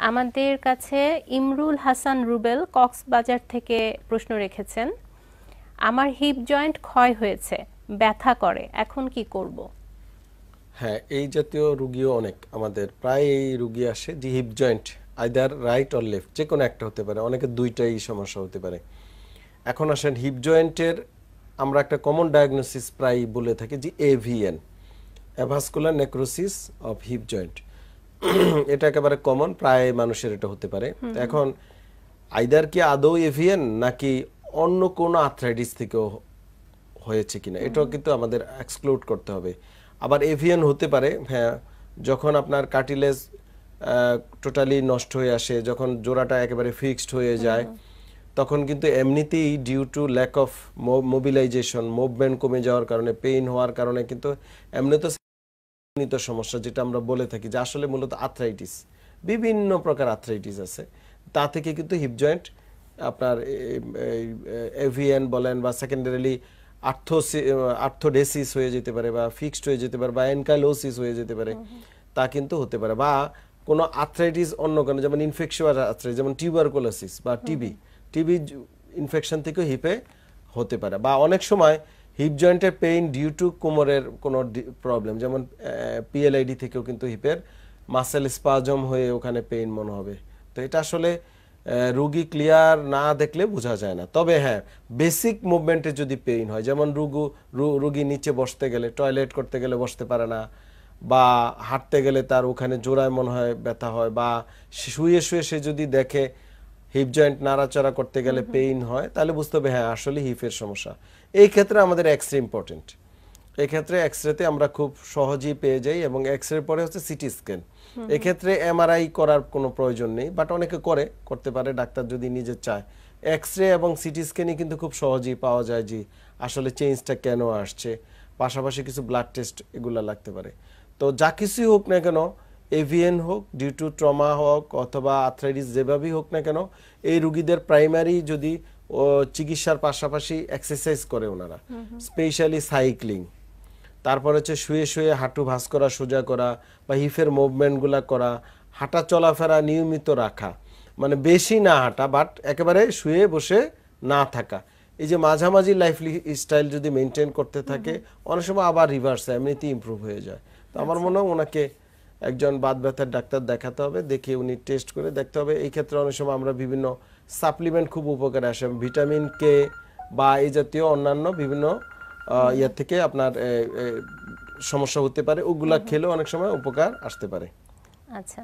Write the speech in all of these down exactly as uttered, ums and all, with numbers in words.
আমাদের কাছে ইমরুল হাসান রুবেল কক্সবাজার থেকে প্রশ্ন রেখেছেন, আমার হিপ জয়েন্ট ক্ষয় হয়েছে, ব্যথা করে, এখন কি করব? হ্যাঁ, এই জাতীয় রুগীও অনেক আমাদের প্রায় এই রুগী আসে যে hip joint either right or left যে কোনো একটা হতে পারে, অনেকে দুইটাই সমস্যা হতে পারে। এখন আসেন হিপ জয়েন্টের আমরা একটা কমন ডায়াগনোসিস প্রায় বলে থাকি যে AVN, avascular necrosis of hip joint. এটা একেবারে কমন, প্রায় মানুষের এটা হতে পারে। এখন আইদার কি আদৌ এভিএন নাকি অন্য কোনো আর্থ্রাইটিস থেকেও হয়েছে কিনা এটাও কিন্তু আমাদের এক্সক্লুড করতে হবে। আবার এভিএন হতে পারে হ্যাঁ, যখন আপনার কার্টিলেজ টোটালি নষ্ট হয়ে আসে, যখন জোড়াটা একেবারে ফিক্সড হয়ে যায়, তখন কিন্তু এমনিতেই due to lack of mobilisation, movement কমে যাওয়ার কারণে, পেইন হওয়ার কারণে কিন্তু এমনিতে সমস্যা যেটা আমরা বলে থাকি যে আসলে মূলত আর্থ্রাইটিস, বিভিন্ন প্রকার আর্থ্রাইটিস আছে, তা থেকে কিন্তু হিপ জয়েন্ট আপনার এভিএন বলেন বা সেকেন্ডারিলি আর্থোডেসিস হয়ে যেতে পারে বা ফিক্সড হয়ে যেতে পারে বা এনকাইলোসিস হয়ে যেতে পারে, তা কিন্তু হতে পারে। বা কোনো আর্থ্রাইটিস অন্য কোনো, যেমন ইনফেকশনাল আর্থ্রাইটিস যেমন টিউবারকুলোসিস বা টিবি, টিবি ইনফেকশন থেকেও হিপে হতে পারে। বা অনেক সময় হিপ জয়েন্টের পেইন ডিউ টু কোমরের কোনো প্রবলেম, যেমন পিএলআইডি থেকেও কিন্তু হিপের মাসেল স্পাজম হয়ে ওখানে পেইন মনে হবে। তো এটা আসলে রুগী ক্লিয়ার না দেখলে বোঝা যায় না। তবে হ্যাঁ, বেসিক মুভমেন্টে যদি পেইন হয়, যেমন রুগু রুগী নিচে বসতে গেলে, টয়লেট করতে গেলে বসতে পারে না, বা হাঁটতে গেলে তার ওখানে জোড়ায় মনে হয় ব্যথা হয়, বা শুয়ে শুয়ে সে যদি দেখে হিপ জয়েন্ট নাড়াচাড়া করতে গেলে পেইন হয়, তাহলে বুঝতে হবে হ্যাঁ আসলে হিপের সমস্যা। এই ক্ষেত্রে আমাদের এক্সরে ইম্পর্টেন্ট। এই ক্ষেত্রে এক্সরেতে আমরা খুব সহজেই পেয়ে যাই, এবং এক্সরে পরে হচ্ছে সিটি স্ক্যান। এক্ষেত্রে এমআরআই করার কোনো প্রয়োজন নেই, বাট অনেকে করে করতে পারে ডাক্তার যদি নিজে চায়। এক্সরে এবং সিটি স্ক্যানই কিন্তু খুব সহজেই পাওয়া যায় যে আসলে চেঞ্জটা কেন আসছে। পাশাপাশি কিছু ব্লাড টেস্ট এগুলো লাগতে পারে। তো যা কিছুই হোক না কেন, এভিএন হোক, ডিউ টু ট্রমা হোক, অথবা আর্থ্রাইটিস যেভাবেই হোক না কেন, এই রুগীদের প্রাইমারি যদি ও চিকিৎসার পাশাপাশি এক্সারসাইজ করে ওনারা, স্পেশালি সাইক্লিং, তারপর হচ্ছে শুয়ে শুয়ে হাঁটু ভাঁজ করা, সোজা করা, বা হিপের মুভমেন্টগুলো করা, হাঁটা চলাফেরা নিয়মিত রাখা, মানে বেশি না হাঁটা, বাট একেবারে শুয়ে বসে না থাকা, এই যে মাঝামাঝি লাইফ স্টাইল যদি মেনটেন করতে থাকে, অনেক সময় আবার রিভার্স এমনিতেই ইমপ্রুভ হয়ে যায়। তো আমার মনে হয় ওনাকে একজন বাত ব্যথার ডাক্তার দেখাতে হবে, দেখে উনি টেস্ট করে দেখতে হবে। এই ক্ষেত্রে অনেক সময় আমরা বিভিন্ন সাপ্লিমেন্ট খুব উপকারে আসে, ভিটামিন কে বা এই জাতীয় অন্যান্য বিভিন্ন ইয়ার থেকে আপনার সমস্যা হতে পারে, ওগুলা খেলে অনেক সময় উপকার আসতে পারে। আচ্ছা,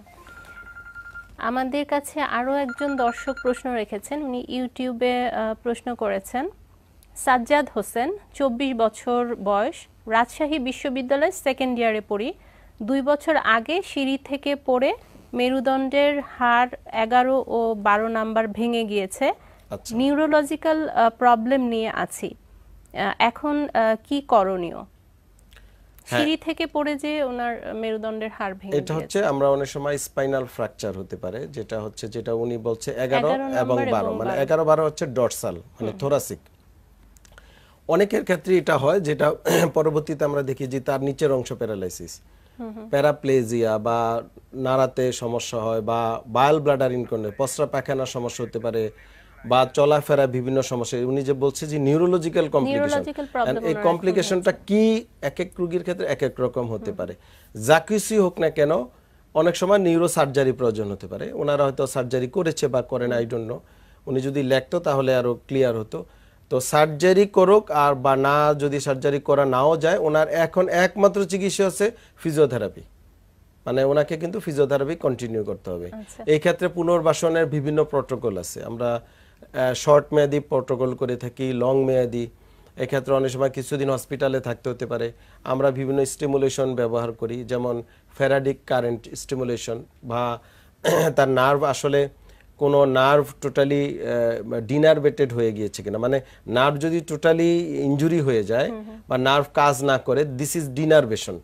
আমাদের কাছে আরো একজন দর্শক প্রশ্ন রেখেছেন, উনি ইউটিউবে প্রশ্ন করেছেন। সাজ্জাদ হোসেন, চব্বিশ বছর বয়স, রাজশাহী বিশ্ববিদ্যালয় সেকেন্ড ইয়ারে পড়ি। দুই বছর আগে সিঁড়ি থেকে পড়ে মেরুদণ্ডের হাড় এগারো ও বারো নাম্বার ভেঙে গিয়েছে। নিউরোলজিক্যাল প্রবলেম নিয়ে আছি, এখন কি করণীয়? সিঁড়ি থেকে পড়ে যে ওনার মেরুদণ্ডের হাড় ভেঙে গিয়েছে, এটা হচ্ছে আমরা অনেক সময় স্পাইনাল ফ্র্যাকচার হতে পারে, যেটা হচ্ছে যেটা উনি বলছে এগারো এবং বারো, মানে এগারো বারো হচ্ছে ডরসাল মানে থোরাসিক। অনেকের ক্ষেত্রে এটা হয়, যেটা পরবর্তীতে আমরা দেখি যে তার নিচের অংশ প্যারালাইসিস, প্যারাপ্লেজিয়া, বা নাড়াতে সমস্যা হয়, বা বায়াল ব্লাডার ইনকন্টিনেন্স, প্রস্রাব পায়খানার সমস্যা হতে পারে, বা চলাফেরা বিভিন্ন সমস্যা। উনি যে বলছে যে নিউরোলজিক্যাল কমপ্লিকেশন, এই কমপ্লিকেশনটা কি এক এক রোগীর ক্ষেত্রে এক এক রকম হতে পারে। যা কিছুই হোক না কেন, অনেক সময় নিউরো সার্জারি প্রয়োজন হতে পারে। ওনারা হয়তো সার্জারি করেছে বা করেন, আই ডোন্ট নো। উনি যদি লেখতো তাহলে আরো ক্লিয়ার হতো। তো সার্জারি করুক আর বা না, যদি সার্জারি করা নাও যায়, ওনার এখন একমাত্র চিকিৎসা হচ্ছে ফিজিওথেরাপি, মানে ওনাকে কিন্তু ফিজিওথেরাপি কন্টিনিউ করতে হবে। এই ক্ষেত্রে পুনর্বাসনের বিভিন্ন প্রটোকল আছে, আমরা শর্ট মেয়াদি প্রটোকল করে থাকি, লং মেয়াদি। এক্ষেত্রে অনেক সময় কিছুদিন হসপিটালে থাকতে হতে পারে। আমরা বিভিন্ন স্টিমুলেশন ব্যবহার করি, যেমন ফেরাডিক কারেন্ট স্টিমুলেশন, বা তার নার্ভ আসলে কোনো নার্ভ টোটালি ডিনারভেটেড হয়ে গিয়েছে কিনা, মানে নার্ভ যদি টোটালি ইনজুরি হয়ে যায় বা নার্ভ কাজ না করে, দিস ইজ ডিনারভেশন।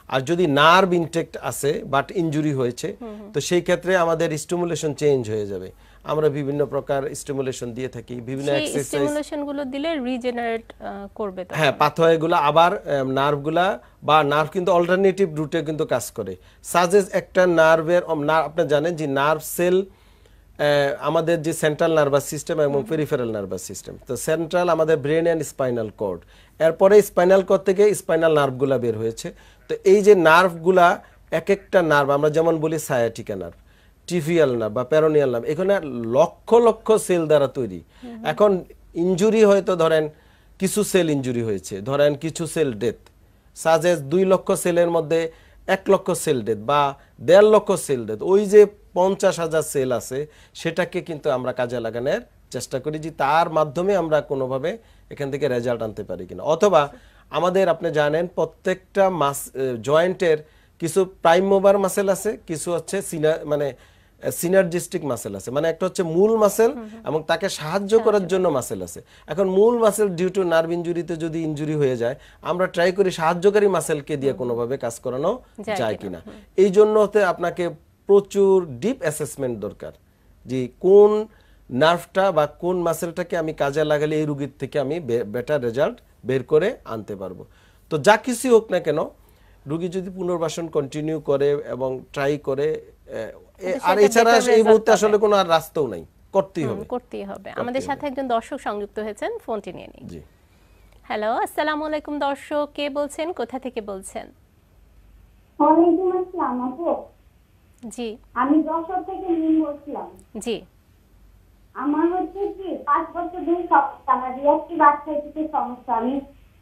আর যদি নার্ভ ইনটেক্ট আছে বাট ইনজুরি হয়েছে তো সেই ক্ষেত্রে আমাদের স্টিমুলেশন চেঞ্জ হয়ে যাবে। আমরা বিভিন্ন প্রকার স্টিমুলেশন দিয়ে থাকি, বিভিন্ন এক্সারসাইজ স্টিমুলেশন গুলো দিলে রিজেনারেট করবে তো। হ্যাঁ, পাথওয়েগুলো আবার নার্ভগুলা বা নার্ভ কিন্তু অল্টারনেটিভ রুটে কিন্তু কাজ করে। সাজেস একটা নার্ভের আপনি জানেন যে নার্ভ সেল আমাদের যে সেন্ট্রাল নার্ভাস সিস্টেম এবং পেরিফেরাল নার্ভাস সিস্টেম, তো সেন্ট্রাল আমাদের ব্রেন অ্যান্ড স্পাইনাল কর্ড, এরপরে স্পাইনাল কর্ড থেকে স্পাইনাল নার্ভগুলা বের হয়েছে। তো এই যে নার্ভগুলা এক একটা নার্ভ আমরা যেমন বলি সায়াটিকা নার্ভ, টিফিয়াল নার্ভ বা পেরোনিয়াল নার্ভ, এখানে লক্ষ লক্ষ সেল দ্বারা তৈরি। এখন ইনজুরি হয়তো ধরেন কিছু সেল ইনজুরি হয়েছে, ধরেন কিছু সেল ডেথ, সাজেস দুই লক্ষ সেলের মধ্যে এক লক্ষ সেল ডেথ বা দেড় লক্ষ সেল ডেথ, ওই যে পঞ্চাশ হাজার সেল আছে সেটাকে কিন্তু আমরা কাজে লাগানোর চেষ্টা করি যে তার মাধ্যমে আমরা কোনোভাবে এখান থেকে রেজাল্ট আনতে পারি কিনা। অথবা আমাদের আপনি জানেন প্রত্যেকটা মাস জয়েন্টের কিছু প্রাইম মোভার মাসেল আছে, কিছু হচ্ছে সিনা মানে সিনার্জিস্টিক মাসেল আছে, মানে একটা হচ্ছে মূল মাসেল এবং তাকে সাহায্য করার জন্য মাসেল আছে। এখন মূল মাসেল ডিউ টু নার্ভ ইনজুরিতে যদি ইনজুরি হয়ে যায় আমরা ট্রাই করি সাহায্যকারী মাসেলকে দিয়ে কোনোভাবে কাজ করানো যায় কিনা। এই জন্য হতে আপনাকে প্রচুর ডিপ অ্যাসেসমেন্ট দরকার যে কোন নার্ভটা বা কোন মাসেলটাকে আমি কাজে লাগালে এই রোগীর থেকে আমি বেটার রেজাল্ট বের করে আনতে পারবো। তো যা কিছু হোক না কেন রোগী যদি পুনর্বাসন কন্টিনিউ করে এবং ট্রাই করে, আর এছাড়া এই মুহূর্তে আসলে কোনো আর রাস্তাও নাই, করতেই হবে করতেই হবে। আমাদের সাথে একজন দর্শক সংযুক্ত হয়েছেন, ফোনটি নিয়ে নিই। জি হ্যালো, আসসালামু আলাইকুম দর্শক, কে বলছেন, কোথা থেকে বলছেন? ওয়ালাইকুম আসসালাম আপু। জি আমি যশোর থেকে নিম বলছিলাম। জি আমার হচ্ছে কি পাঁচ বছর ধরে সমস্যা, আমার রিয়াক্টিভ আর্থ্রাইটিসের সমস্যা। আমি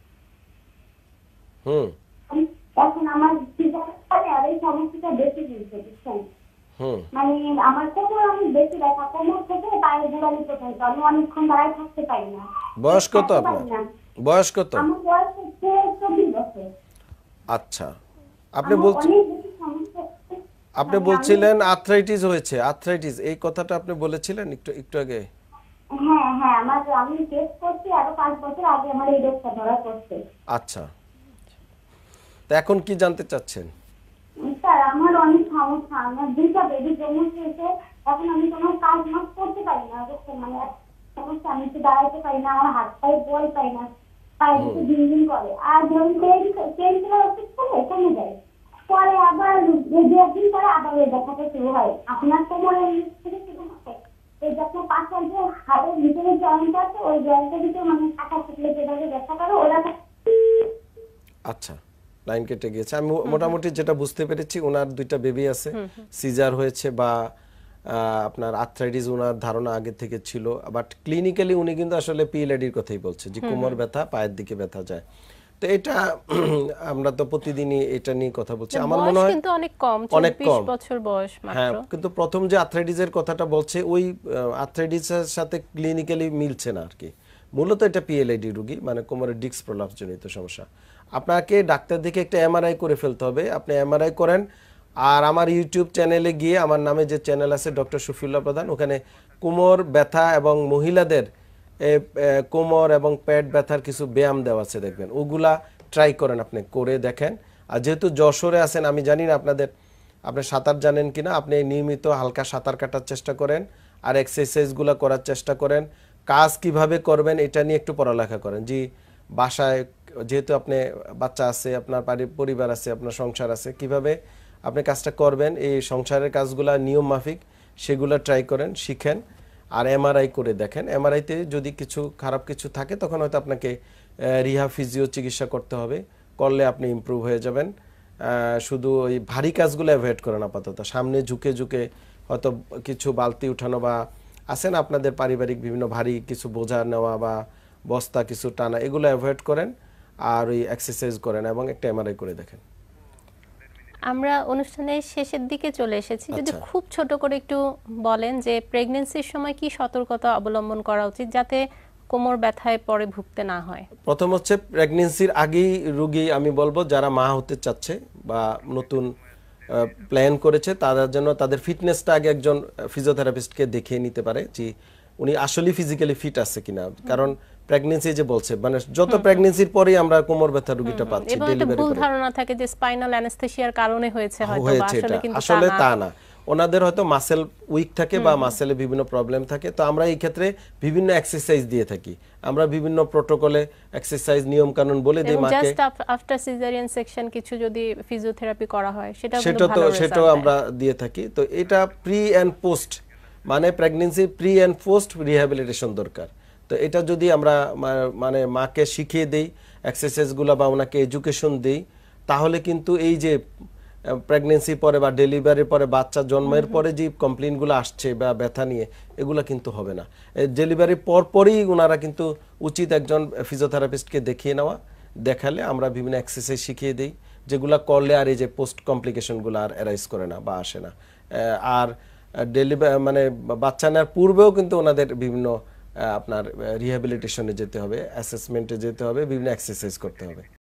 হুম এখন আমার সিজারে আর এই সমস্যাটা বেশি হয়েছে, বুঝছেন? হুম মানে আমার কোমর অনেক বেশি ব্যথা, কোমর থেকে পায়ের গোড়ালি পর্যন্ত আমি অনেকক্ষণ দাঁড়ায় থাকতে পারি না। বয়স কত আপনার? বয়স কত? আমার বয়স হচ্ছে চব্বিশ বছর। আচ্ছা, আপনি বলছেন আপনি বলছিলেন আর্থ্রাইটিস হয়েছে, আর্থ্রাইটিস এই কথাটা আপনি বলেছিলেন একটু একটু আগে। হ্যাঁ হ্যাঁ, আমার আমি টেস্ট করছি আরো পাঁচ বছর আগে আমার এই রোগটা ধরা পড়ছে। আচ্ছা, তো এখন কি জানতে চাচ্ছেন? স্যার আমার অনেক সমস্যা, আমার দুইটা বেবি জন্ম হয়েছে, এখন আমি কোনো কাজ মাস করতে পারি না, মানে সমস্যা, আমি তো দাঁড়াইতে পারি না, আমার হাত পায়ে বল পাই না, পায়ে একটু দিন দিন করে, আর ধরুন পেন কিলার ওষুধ খেলে কমে যায়, পরে আবার দু একদিন পরে আবার ওই ব্যথাটা শুরু হয়। আপনার কোমরের নিচ থেকে শুরু হয়, এই যখন পাশের যে হাড়ের ভিতরে জয়েন্ট আছে ওই জয়েন্টের ভিতরে মানে কাটা ফুটলে যেভাবে ব্যথা করে ওরা। আচ্ছা, লাইন কেটে গিয়েছে। আমি মোটামুটি যেটা বুঝতে পেরেছি ওনার দুইটা বেবি আছে, সিজার হয়েছে বা আপনার আর্থ্রাইটিস ওনার ধারণা আগে থেকে ছিল, বাট ক্লিনিক্যালি উনি কিন্তু আসলে পিএলআইডির কথাই বলছে যে কোমর ব্যথা, পায়ের দিকে ব্যথা যায়। তো এটা আমরা তো প্রতিদিনই এটা নিয়ে কথা বলছি। আমার মনে হয় কিন্তু অনেক কম, অনেক কম বছর বয়স মাত্র। হ্যাঁ, কিন্তু প্রথম যে আর্থ্রাইটিসের কথাটা বলছে ওই আর্থ্রাইটিসের সাথে ক্লিনিক্যালি মিলছে না আর কি। মূলত এটা পিএলআইডি রোগী, মানে কোমরের ডিস্ক প্রলাপস জনিত সমস্যা। আপনাকে ডাক্তার দেখে একটা এমআরআই করে ফেলতে হবে। আপনি এমআরআই করেন, আর আমার ইউটিউব চ্যানেলে গিয়ে আমার নামে যে চ্যানেল আছে ডক্টর শফিউল্লাহ প্রধান, ওখানে কোমর ব্যথা এবং মহিলাদের কোমর এবং পেট ব্যথার কিছু ব্যায়াম দেওয়া আছে, দেখবেন ওগুলা ট্রাই করেন, আপনি করে দেখেন। আর যেহেতু যশোরে আছেন, আমি জানি না আপনাদের আপনি সাঁতার জানেন কিনা, আপনি নিয়মিত হালকা সাঁতার কাটার চেষ্টা করেন আর এক্সারসাইজগুলো করার চেষ্টা করেন। কাজ কিভাবে করবেন এটা নিয়ে একটু পড়ালেখা করেন। জি, বাসায় যেহেতু আপনি বাচ্চা আছে, আপনার পরিবার আছে, আপনার সংসার আছে, কিভাবে আপনি কাজটা করবেন এই সংসারের কাজগুলা নিয়ম মাফিক সেগুলো ট্রাই করেন, শিখেন আর এমআরআই করে দেখেন। এমআরআইতে যদি কিছু খারাপ কিছু থাকে তখন হয়তো আপনাকে রিহা ফিজিও চিকিৎসা করতে হবে, করলে আপনি ইমপ্রুভ হয়ে যাবেন। শুধু ওই ভারী কাজগুলো অ্যাভয়েড করেন আপাতত, সামনে ঝুঁকে ঝুঁকে হয়তো কিছু বালতি উঠানো বা আছে না আপনাদের পারিবারিক বিভিন্ন ভারী কিছু বোঝা নেওয়া বা বস্তা কিছু টানা, এগুলো অ্যাভয়েড করেন আর ওই এক্সারসাইজ করেন এবং একটা এমআরআই করে দেখেন। আমরা অনুষ্ঠানের শেষের দিকে চলে এসেছি, যদি খুব ছোট করে একটু বলেন যে প্রেগন্যান্সির সময় কি সতর্কতা অবলম্বন করা উচিত যাতে কোমর ব্যথায় পরে ভুগতে না হয়? প্রথম হচ্ছে প্রেগন্যান্সির আগেই রোগী আমি বলবো যারা মা হতে চাচ্ছে বা নতুন প্ল্যান করেছে তাদের জন্য তাদের ফিটনেসটা আগে একজন ফিজিওথেরাপিস্টকে দেখিয়ে নিতে পারে যে উনি আসলে ফিজিক্যালি ফিট আছে কিনা। কারণ প্রেগন্যান্সি যে বলছে মানে যত প্রেগন্যান্সির পরেই আমরা কোমর ব্যথা রোগীটা পাচ্ছি এবং একটা ডেলিভারি ভুল পরে ধারণা থাকে যে স্পাইনাল অ্যানেস্থেসিয়ার কারণে হয়েছে হয়তো বা হয়েছে আসলে এটা কিন্তু আসলে তা তা না না ওনাদের হয়তো মাসেল উইক থাকে বা মাসেলে বিভিন্ন প্রবলেম থাকে তো আমরা এই ক্ষেত্রে বিভিন্ন এক্সারসাইজ দিয়ে থাকি আমরা বিভিন্ন প্রোটোকলে এক্সারসাইজ নিয়ম কানুন বলে দিই এবং মাকে জাস্ট আফটার সিজারিয়ান সেকশন কিছু যদি ফিজিওথেরাপি করা হয় সেটা সেটা তো সেটাও আমরা দিয়ে থাকি তো এটা প্রি এন্ড পোস্ট মানে pregnancy pre and post rehabilitation দরকার তো এটা যদি আমরা মা- মানে মাকে শিখিয়ে দেই এক্সারসাইজগুলো বা ওনাকে এডুকেশন দেই তাহলে কিন্তু এই যে প্রেগন্যান্সি পরে বা ডেলিভারির পরে বাচ্চা জন্মের পরে যে কমপ্লেইনগুলো আসছে বা ব্যথা নিয়ে এগুলো কিন্তু হবে না ডেলিভারির পর পরই ওনারা কিন্তু উচিত একজন ফিজিওথেরাপিস্টকে দেখিয়ে নেওয়া দেখালে আমরা বিভিন্ন এক্সারসাইজ শিখিয়ে দিই যেগুলা করলে আর এই যে পোস্ট কমপ্লিকেশনগুলো আর অ্যারাইজ করে না বা আসে না আহ, আর ডেলিভারি মানে বাচ্চা নেওয়ার পূর্বেও কিন্তু ওনাদের বিভিন্ন আহ, আপনার রিহ্যাবিলিটেশনে যেতে হবে অ্যাসেসমেন্টে যেতে হবে বিভিন্ন এক্সারসাইজ করতে হবে